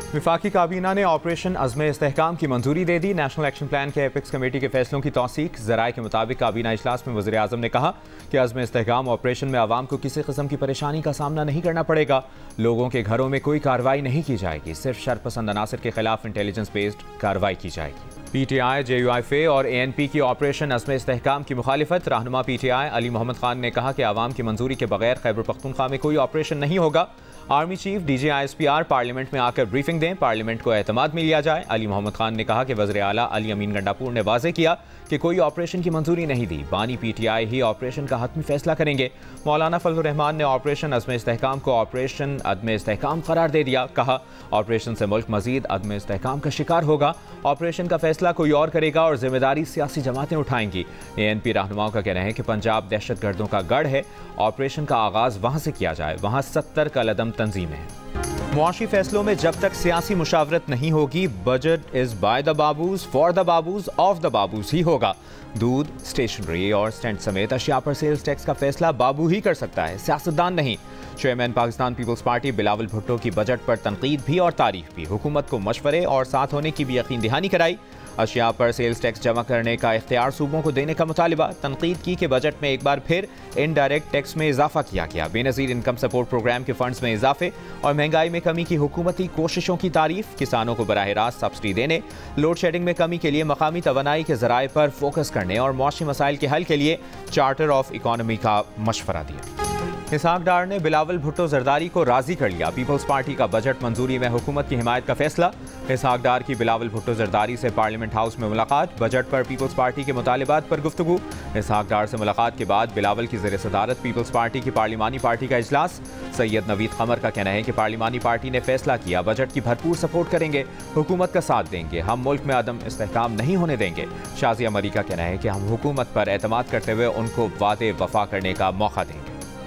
वफाकी काबीना ने ऑपरेशन अज़्म इस्तेहकाम की मंजूरी दे दी। नेशनल एक्शन प्लान के एपिक्स कमेटी के फैसलों की तौसीक। ज़राए के मुताबिक काबीना इजलास में वज़ीर आज़म ने कहा कि अज़्म इस्तेहकाम ऑपरेशन में आवाम को किसी किस्म की परेशानी का सामना नहीं करना पड़ेगा। लोगों के घरों में कोई कार्रवाई नहीं की जाएगी, सिर्फ शरपसंद अनासर के खिलाफ इंटेलिजेंस बेस्ड कार्रवाई की जाएगी। PTI, JUIFA और ANP की ऑपरेशन अज़्म इस्तेहकाम की मुखालिफत। रहनुमा PTI अली मोहम्मद खान ने कहा कि आवाम की मंजूरी के बगैर खैबर पख्तूनख्वा में कोई ऑपरेशन नहीं होगा। Army chief DG ISPR parliament में आकर ब्रीफिंग दें, पार्लियामेंट को एतमाद में लिया जाए। अली मोहम्मद खान ने कहा कि वज़ीर आला अली अमीन गंडापुर ने वाज़ेह किया कि कोई ऑपरेशन की मंजूरी नहीं दी। बानी PTI ही ऑपरेशन का हतमी फैसला करेंगे। मौलाना फजलुर रहमान ने ऑपरेशन अज़्म इस्तेहकाम को ऑपरेशन अदम इस्तेहकाम करार दे दिया। कहा ऑपरेशन से मुल्क मजीद अदम इस्तेहकाम का शिकार होगा। ऑपरेशन का फैसला कोई और करेगा और जिम्मेदारी सियासी जमातें उठाएंगी। ANP रहनुमाओं का कहना है कि पंजाब दहशत गर्दों का गढ़ है, ऑपरेशन का आगाज वहां से किया जाए, वहां 70 कलअदम तंजीमें हैं। मुआशी फैसलों में जब तक सियासी मुशावरत नहीं होगी, budget is by the babus for the babus of the babus ही होगा। दूध, स्टेशनरी और स्टैंड समेत अशिया पर सेल्स टैक्स का फैसला बाबू ही कर सकता है, सियासतदान नहीं। चेयरमैन पाकिस्तान पीपल्स पार्टी बिलावल भुट्टो की बजट पर तनकीद भी और तारीफ भी। हुकूमत को मशवरे और साथ होने की भी यकीन दहानी कराई। अशिया पर सेल्स टैक्स जमा करने का इख्तियार सूबों को देने का मुतालिबा। तनकीद की कि बजट में एक बार फिर इनडायरेक्ट टैक्स में इजाफा किया गया। बेनज़ीर इनकम सपोर्ट प्रोग्राम के फंड्स में इजाफे और महंगाई में कमी की हुकूमती कोशिशों की तारीफ। किसानों को बराह रास्त सब्सिडी देने, लोड शेडिंग में कमी के लिए मकामी तवानाई के ज़राए पर फोकस करने और मौसमी मसाइल के हल के लिए चार्टर ऑफ इकॉनमी का मशवरा दिया। इसहाक डार ने बिलावल भुट्टो जरदारी को राजी कर लिया। पीपल्स पार्टी का बजट मंजूरी में हुकूमत की हिमायत का फैसला। इसहाक डार की बिलावल भुट्टो जरदारी से पार्लियामेंट हाउस में मुलाकात। बजट पर पीपल्स पार्टी के मुतालिबात पर गुफ्तगू। इसहाक डार से मुलाकात के बाद बिलावल की ज़ेर सदारत पीपल्स पार्टी की पार्लिमानी पार्टी का इजलास। सैयद नवीद कमर का कहना है कि पार्लिमानी पार्टी ने फैसला किया, बजट की भरपूर सपोर्ट करेंगे, हुकूमत का साथ देंगे, हम मुल्क में अदम इस्तेहकाम नहीं होने देंगे। शाजिया मरी का कहना है कि हम हुकूमत पर एतमाद करते हुए उनको वादे वफा करने का मौका देंगे।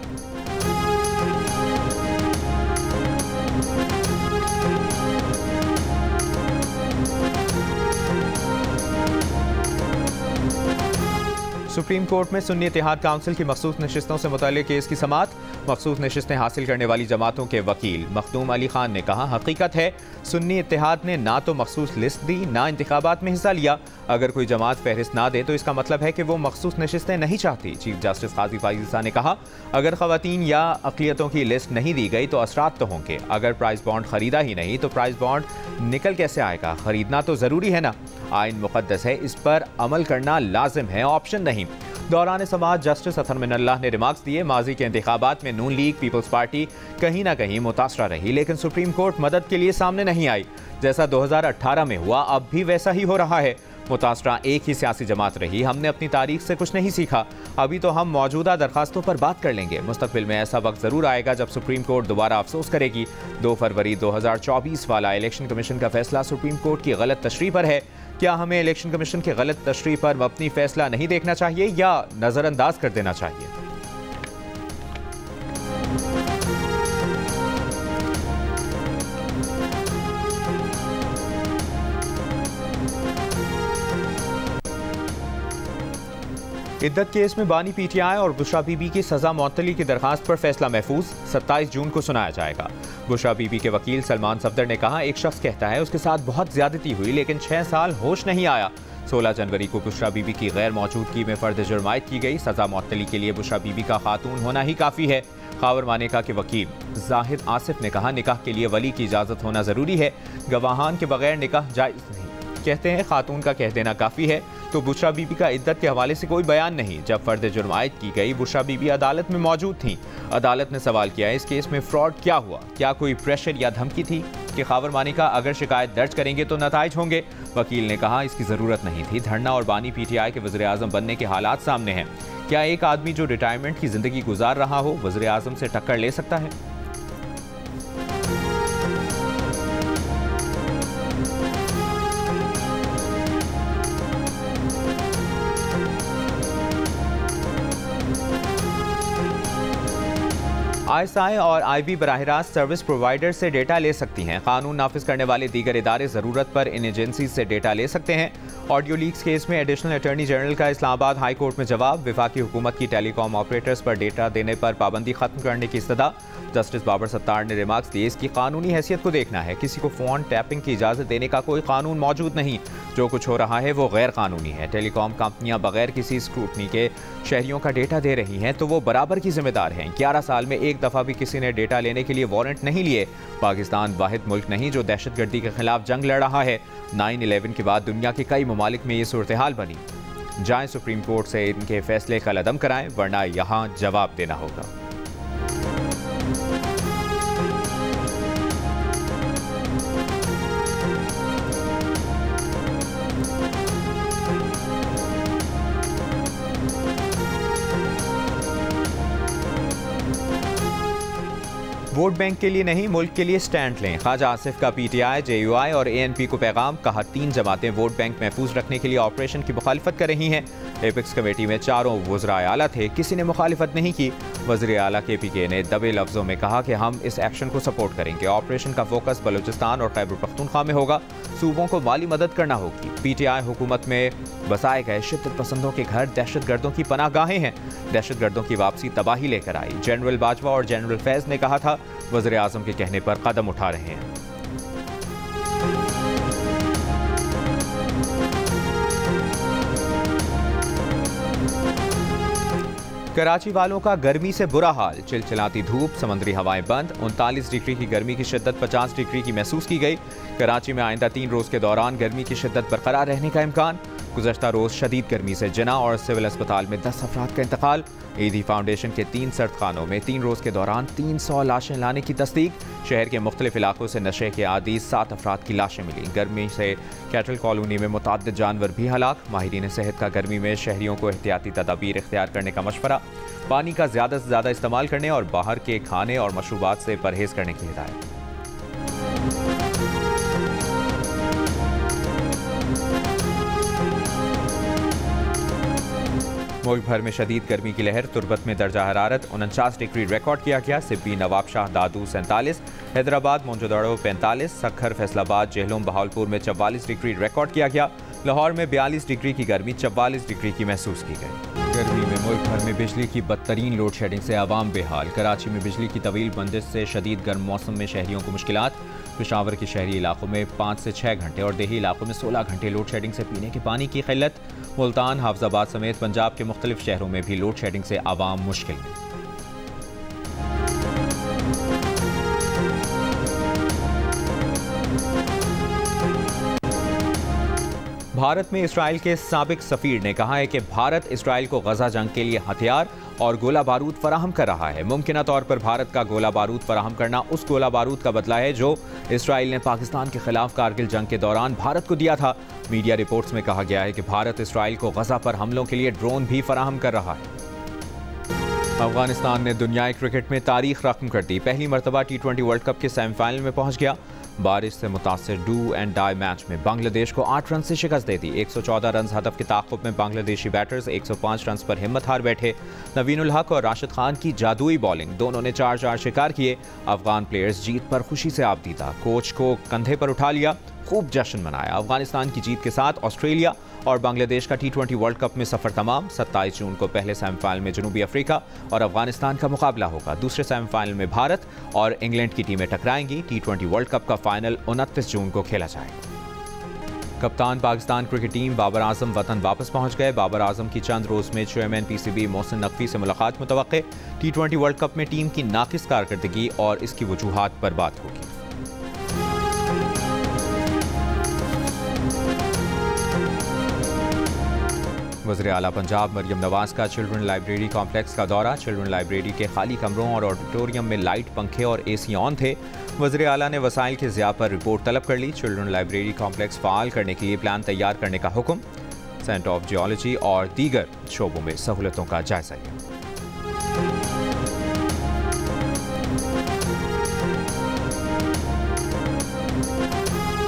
सुप्रीम कोर्ट में सुन्नी इत्तेहाद काउंसिल की मखसूस नशिस्तों से मुतल्लिक केस की समाअत। मखसूस नशिस्तें हासिल करने वाली जमातों के वकील मखदूम अली खान ने कहा, हकीकत है सुन्नी इत्तेहाद ने ना तो मखसूस लिस्ट दी, ना इंतखाबात में हिस्सा लिया। अगर कोई जमात फहरिस्त ना दे तो इसका मतलब है कि वो मखसूस नशिस्तें नहीं चाहती। चीफ जस्टिस काजी फाइज़ ने कहा, अगर खवातीन या अक़लियतों की लिस्ट नहीं दी गई तो असरात तो होंगे। अगर प्राइस बॉन्ड खरीदा ही नहीं तो प्राइस बॉन्ड निकल कैसे आएगा? खरीदना तो ज़रूरी है ना। आइन मुक़द्दस है, इस पर अमल करना लाजिम है, ऑप्शन नहीं। दौरान समाअत जस्टिस अथर मिनल्लाह ने रिमार्क्स दिए, माजी के इंतखाबात में नून लीग पीपल्स पार्टी कहीं ना कहीं मुतासरा रही, लेकिन सुप्रीम कोर्ट मदद के लिए सामने नहीं आई। जैसा 2018 में हुआ अब भी वैसा ही हो रहा है। मुतासरा एक ही सियासी जमात रही। हमने अपनी तारीख से कुछ नहीं सीखा। अभी तो हम मौजूदा दरखास्तों पर बात कर लेंगे। मुस्तकबिल में ऐसा वक्त ज़रूर आएगा जब सुप्रीम कोर्ट दोबारा अफसोस करेगी। 2 फरवरी 2024 वाला इलेक्शन कमीशन का फैसला सुप्रीम कोर्ट की गलत तशरीह पर है। क्या हमें इलेक्शन कमीशन की गलत तशरीह पर मबनी फैसला नहीं देखना चाहिए या नज़रअंदाज कर देना चाहिए? इद्दत केस में बानी PTI और बुशरा बीबी की सजा मुअत्तली की दरखास्त पर फैसला महफूज 27 जून को सुनाया जाएगा। बुशरा बीबी के वकील सलमान सफदर ने कहा, एक शख्स कहता है उसके साथ बहुत ज्यादती हुई लेकिन 6 साल होश नहीं आया। 16 जनवरी को बुशरा बीबी की गैर मौजूदगी में फर्द जुर्म आयद की गई। सजा मुअत्तली के लिए बुशरा बीबी का खातून होना ही काफ़ी है। खावर मानेका के वकील जाहिद आसिफ ने कहा, निकाह के लिए वली की इजाज़त होना ज़रूरी है, गवाहान के बगैर निकाह जायज़ नहीं। कहते हैं खातून का कह देना काफ़ी है, तो बुशरा बीबी का इद्दत के हवाले से कोई बयान नहीं। जब फर्द जुर्म आयद की गई, बुशरा बीबी अदालत में मौजूद थी। अदालत ने सवाल किया, इस केस में फ्रॉड क्या हुआ? क्या कोई प्रेशर या धमकी थी कि खावर मानेका अगर शिकायत दर्ज करेंगे तो नताइज होंगे? वकील ने कहा, इसकी ज़रूरत नहीं थी। धरना और बानी PTI के वज़ीर आज़म बनने के हालात सामने हैं। क्या एक आदमी जो रिटायरमेंट की ज़िंदगी गुजार रहा हो वज़ीर आज़म से टक्कर ले सकता है? ISI और IB बराह रास्त सर्विस प्रोवाइडर से डेटा ले सकती हैं। कानून नाफिज करने वाले दीगर इदारे ज़रूरत पर इन एजेंसी से डेटा ले सकते हैं। ऑडियो लीक्स केस में एडिशनल अटॉर्नी जनरल का इस्लामाबाद हाई कोर्ट में जवाब। वफाकी हुकूमत की टेलीकॉम ऑपरेटर्स पर डेटा देने पर पाबंदी खत्म करने की इस्तदा। जस्टिस बाबर सत्तार ने रिमार्क्स दिए, इसकी कानूनी हैसियत को देखना है। किसी को फ़ोन टैपिंग की इजाज़त देने का कोई कानून मौजूद नहीं। जो कुछ हो रहा है वो गैर कानूनी है। टेलीकॉम कंपनियां बगैर किसी स्क्रूटनी के शहरियों का डेटा दे रही हैं तो वो बराबर की जिम्मेदार हैं। 11 साल में एक दफ़ा भी किसी ने डेटा लेने के लिए वारंट नहीं लिए। पाकिस्तान वाहिद मुल्क नहीं जो दहशतगर्दी के खिलाफ जंग लड़ रहा है। 9/11 के बाद दुनिया के कई ममालिक में ये सूरत हाल बनी। जाएं सुप्रीम कोर्ट से इनके फैसले का लदम कराएं, वरना यहाँ जवाब देना होगा। वोट बैंक के लिए नहीं, मुल्क के लिए स्टैंड लें। ख्वाजा आसिफ का PTI, JUI और ANP को पैगाम। कहा 3 जमातें वोट बैंक महफूज रखने के लिए ऑपरेशन की मुखालिफत कर रही हैं। एपेक्स कमेटी में 4 वज़राए आला थे, किसी ने मुखालिफत नहीं की। वज़ीर आला KPK ने दबे लफ्ज़ों में कहा कि हम इस एक्शन को सपोर्ट करेंगे। ऑपरेशन का फोकस बलूचिस्तान और खैबर पख्तूनख्वा में होगा। सूबों को माली मदद करना होगी। PTI हुकूमत में बसाए गए शिद्दत पसंदों के घर दहशतगर्दों की पनाहगाहें हैं। दहशतगर्दों की वापसी तबाही लेकर आई। जनरल बाजवा और जनरल फैज़ ने कहा था वज़ीर आज़म के कहने पर कदम उठा रहे हैं। कराची वालों का गर्मी से बुरा हाल। चिलचिलाती धूप, समुद्री हवाएं बंद। 39 डिग्री की गर्मी की शिद्दत 50 डिग्री की महसूस की गई। कराची में आइंदा 3 रोज़ के दौरान गर्मी की शिद्दत बरकरार रहने का इम्कान। गुज़श्ता रोज़ शदीद गर्मी से जना और सिविल अस्पताल में 10 अफराद का इंतकाल। ईदी फाउंडेशन के 3 सर्द खानों में 3 रोज़ के दौरान 300 लाशें लाने की तस्दीक। शहर के मुख्तलिफ इलाकों से नशे के आदी 7 अफराद की लाशें मिली। गर्मी से कैटल कॉलोनी में मुतअद्दिद जानवर भी हलाक। माहिरीन सेहत का गर्मी में शहरियों को एहतियाती तदाबीर इख्तियार करने का मशवरा। पानी का ज़्यादा से ज़्यादा इस्तेमाल करने और बाहर के खाने और मशरूबात से परहेज़ करने की हिदायत। मुल्क भर में शदीद गर्मी की लहर। तुर्बत में दर्जा हरारत 49 डिग्री रिकॉर्ड किया गया। सिब्बी, नवाबशाह, दादू 47, हैदराबाद, मोंजोदड़ो 45, सक्खर, फैसलाबाद, जेहलम, बहावलपुर में 44 डिग्री रिकॉर्ड किया गया। लाहौर में 42 डिग्री की गर्मी 44 डिग्री की महसूस की गई। गर्मी में मुल्क भर में बिजली की बदतरीन लोड शेडिंग से आवाम बेहाल। कराची में बिजली की तवील बंदिश से शदीद गर्म मौसम में शहरियों को मुश्किलात। पेशावर के शहरी इलाकों में 5 से 6 घंटे और देही इलाकों में 16 घंटे लोड शेडिंग से पीने के पानी की किल्लत। मुल्तान, हाफजाबाद समेत पंजाब के मुख्तलिफ शहरों में भी लोड शेडिंग से आवाम मुश्किल में। भारत में इसराइल के साबिक सफीर ने कहा है कि भारत इसराइल को गजा जंग के लिए हथियार और गोला बारूद फराहम कर रहा है। मुमकिना तौर पर भारत का गोला बारूद फराहम करना उस गोला बारूद का बदला है जो इसराइल ने पाकिस्तान के खिलाफ कारगिल जंग के दौरान भारत को दिया था। मीडिया रिपोर्ट्स में कहा गया है कि भारत इसराइल को गजा पर हमलों के लिए ड्रोन भी फराहम कर रहा है। अफगानिस्तान ने दुनियाई क्रिकेट में तारीख रकम कर दी। पहली मरतबा T20 वर्ल्ड कप के सेमीफाइनल में पहुंच गया। बारिश से मुतासिर डू एंड डाई मैच में बांग्लादेश को 8 रन से शिकस्त दे दी। 114 रन हदफ के ताक़ुब में बांग्लादेशी बैटर्स 105 रन पर हिम्मत हार बैठे। नवीन उल हक और राशिद खान की जादुई बॉलिंग, दोनों ने 4-4 शिकार किए। अफगान प्लेयर्स जीत पर खुशी से आबदीदा। कोच को कंधे पर उठा लिया, खूब जश्न मनाया। अफगानिस्तान की जीत के साथ ऑस्ट्रेलिया और बांग्लादेश का T20 वर्ल्ड कप में सफर तमाम। 27 जून को पहले सेमीफाइनल में जनूबी अफ्रीका और अफगानिस्तान का मुकाबला होगा। दूसरे सेमीफाइनल में भारत और इंग्लैंड की टीमें टकराएंगी। T20 वर्ल्ड कप का फाइनल 29 जून को खेला जाएगा। कप्तान पाकिस्तान क्रिकेट टीम बाबर आजम वतन वापस पहुंच गए। बाबर आजम की चंद रोज में चेयरमैन PCB मोहसिन नकवी से मुलाकात मुतवक्के। T20 वर्ल्ड कप में टीम की नाकिस कारकर्दगी और इसकी वजूहात पर बात होगी। वज़ीर आला पंजाब मरियम नवाज का चिल्ड्रन लाइब्रेरी कॉम्प्लेक्स का दौरा। चिल्ड्रन लाइब्रेरी के खाली कमरों और ऑडिटोरियम में लाइट, पंखे और AC ऑन थे। वज़ीर आला ने वसाइल के ज़िया पर रिपोर्ट तलब कर ली। चिल्ड्रन लाइब्रेरी कॉम्प्लेक्स फ़ाल करने के लिए प्लान तैयार करने का हुक्म। सेंटर ऑफ जियोलॉजी और दीगर शोबों में सहूलतों का जायजा लिया।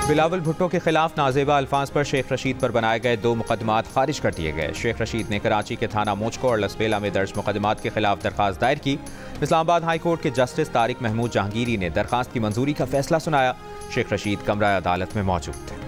बिलावल भुट्टो के खिलाफ नाजेबा अल्फाज पर शेख रशीद पर बनाए गए 2 मुकदमात खारिज कर दिए गए। शेख रशीद ने कराची के थाना मोचको और लसबेला में दर्ज मुकदमात के खिलाफ दरखास्त दायर की। इस्लामाबाद हाई कोर्ट के जस्टिस तारिक महमूद जहांगीरी ने दरखास्त की मंजूरी का फैसला सुनाया। शेख रशीद कमरा अदालत में मौजूद थे।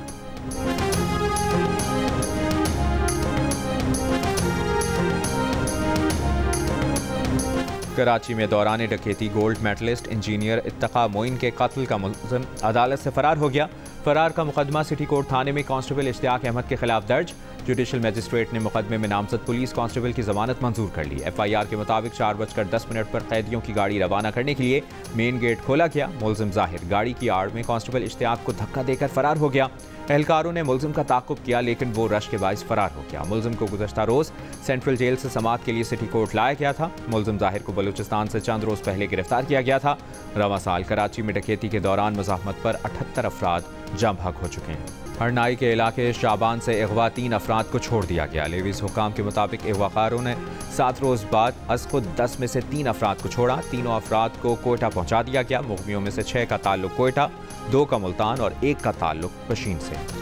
कराची में दौरान डकैती gold medallist engineer Ittaqa Moin के कत्ल का मुलज़िम अदालत से फरार हो गया। फरार का मुकदमा सिटी कोर्ट थाने में कांस्टेबल इश्तियाक अहमद के खिलाफ दर्ज। जुडिशल मजिस्ट्रेट ने मुकदमे में नामजद पुलिस कांस्टेबल की जमानत मंजूर कर ली। FIR के मुताबिक 4:10 पर कैदियों की गाड़ी रवाना करने के लिए मेन गेट खोला गया। मुलजिम जाहिर गाड़ी की आड़ में कांस्टेबल इश्तियाक को धक्का देकर फरार हो गया। एहलकारों ने मुलजिम का ताक़ुब किया लेकिन वो रश के बाइस फरार हो गया। मुलजिम को गुज़श्ता रोज़ सेंट्रल जेल से समाअत के लिए सिटी कोर्ट लाया गया था। मुलजिम जाहिर को बलूचिस्तान से चंद रोज़ पहले गिरफ्तार किया गया था। रवां साल कराची में डकैती के दौरान मुज़ाहमत पर 78 अफराद जाम भाग हो चुके हैं। हरनाई के इलाके शाबान से अगवा 3 अफराद को छोड़ दिया गया। लेवीज हुकाम के मुताबिक अगवाकारों ने 7 रोज़ बाद अज खुद 10 में से 3 अफराद को छोड़ा। तीनों अफराद को कोयटा पहुंचा दिया गया। मुग़मियों में से 6 का ताल्लुक कोयटा, 2 का मुल्तान और 1 का ताल्लुक पशीन से।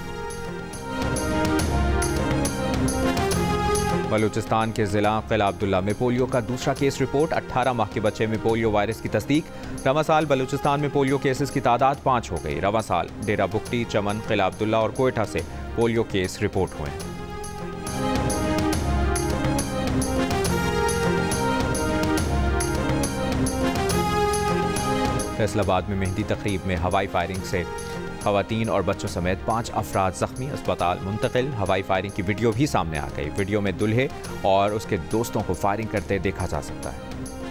बलूचिस्तान के ज़िला किला अब्दुल्ला में पोलियो का दूसरा केस रिपोर्ट। 18 माह के बच्चे में पोलियो वायरस की तस्दीक। रवां साल बलूचिस्तान में पोलियो केसेस की तादाद 5 हो गई। रवां साल डेरा बुगटी, चमन, किला अब्दुल्ला और कोयटा से पोलियो केस रिपोर्ट हुए। फैसलाबाद में मेहंदी तकरीब में हवाई फायरिंग से खवातीन और बच्चों समेत 5 अफराद जख्मी, अस्पताल मुंतकिल। हवाई फायरिंग की वीडियो भी सामने आ गई। वीडियो में दुल्हे और उसके दोस्तों को फायरिंग करते देखा जा सकता है।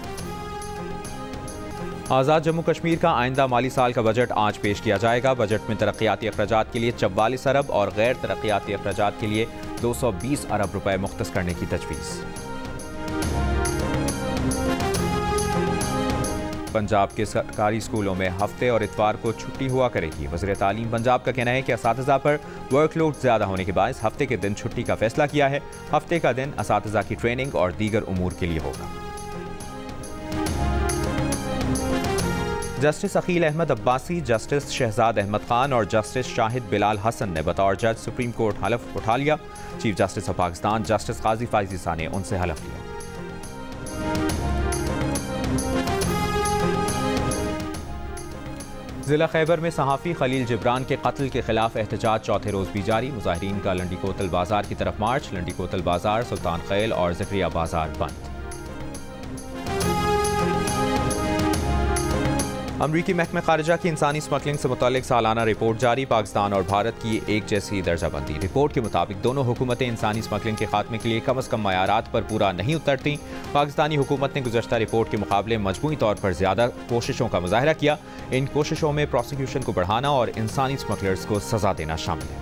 आज़ाद जम्मू कश्मीर का आइंदा माली साल का बजट आज पेश किया जाएगा। बजट में तरक्याती अखराजात के लिए 44 अरब और गैर तरक्याती अखराजात के लिए 220 अरब रुपए मुख्तस करने की तजवीज़। पंजाब के सरकारी स्कूलों में हफ्ते और इतवार को छुट्टी हुआ करेगी। वज़ीर तालीम पंजाब का कहना है कि असातिज़ा पर वर्कलोड ज़्यादा होने के बायस हफ्ते के दिन छुट्टी का फैसला किया है। हफ्ते का दिन असातिज़ा की ट्रेनिंग और दीगर उमूर के लिए होगा। जस्टिस अकील अहमद अब्बासी, जस्टिस शहजाद अहमद खान और जस्टिस शाहिद बिलाल हसन ने बतौर जज सुप्रीम कोर्ट हलफ उठा लिया। Chief justice of Pakistan justice Qazi Faez Isa ने उनसे हलफ लिया। ज़िला खैबर में सहाफ़ी खलील जिब्रान के कत्ल के खिलाफ एहतजाज चौथे रोज़ भी जारी। मुजाहिरीन का लंडी कोतल बाजार की तरफ मार्च। लंडी कोतल बाजार, सुल्तान खैल और ज़करिया बाजार बंद। अमरीकी महकमे खारिजा की इंसानी स्मगलिंग से मुतालिक सालाना रिपोर्ट जारी। पाकिस्तान और भारत की एक जैसी दर्जाबंदी। रिपोर्ट के मुताबिक दोनों हुकूमतें इंसानी स्मगलिंग के खात्मे के लिए कम अज़ कम मयारात पर पूरा नहीं उतरती। पाकिस्तानी हुकूमत ने गुज़श्ता रिपोर्ट के मुकाबले मजमूई तौर पर ज़्यादा कोशिशों का मुजाहरा किया। इन कोशिशों में प्रोसिक्यूशन को बढ़ाना और इंसानी स्मगलर्स को सज़ा देना शामिल है।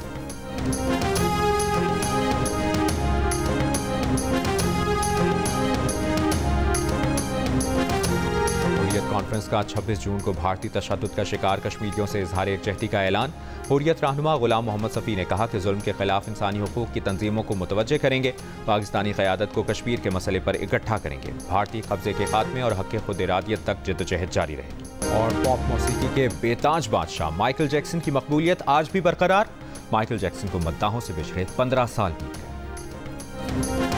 कॉन्फ्रेंस का 26 जून को भारतीय तशद्दुद का शिकार कश्मीरियों से इजहार एकजहती का ऐलान। हुर्रियत रहनुमा गुलाम मोहम्मद सफ़ी ने कहा कि जुल्म के खिलाफ इंसानी हुकूक की तंजीमों को मुतवज्जे करेंगे। पाकिस्तानी क़यादत को कश्मीर के मसले पर इकट्ठा करेंगे। भारतीय कब्जे के खात्मे और हक़ खुद इरादियत तक जद्दोजहद जारी रहेगी। और पॉप मौसीकी के बेताज बादशाह माइकल जैक्सन की मकबूलियत आज भी बरकरार। माइकल जैक्सन को मद्दाहों से बिछड़े 15 साल बीत गए।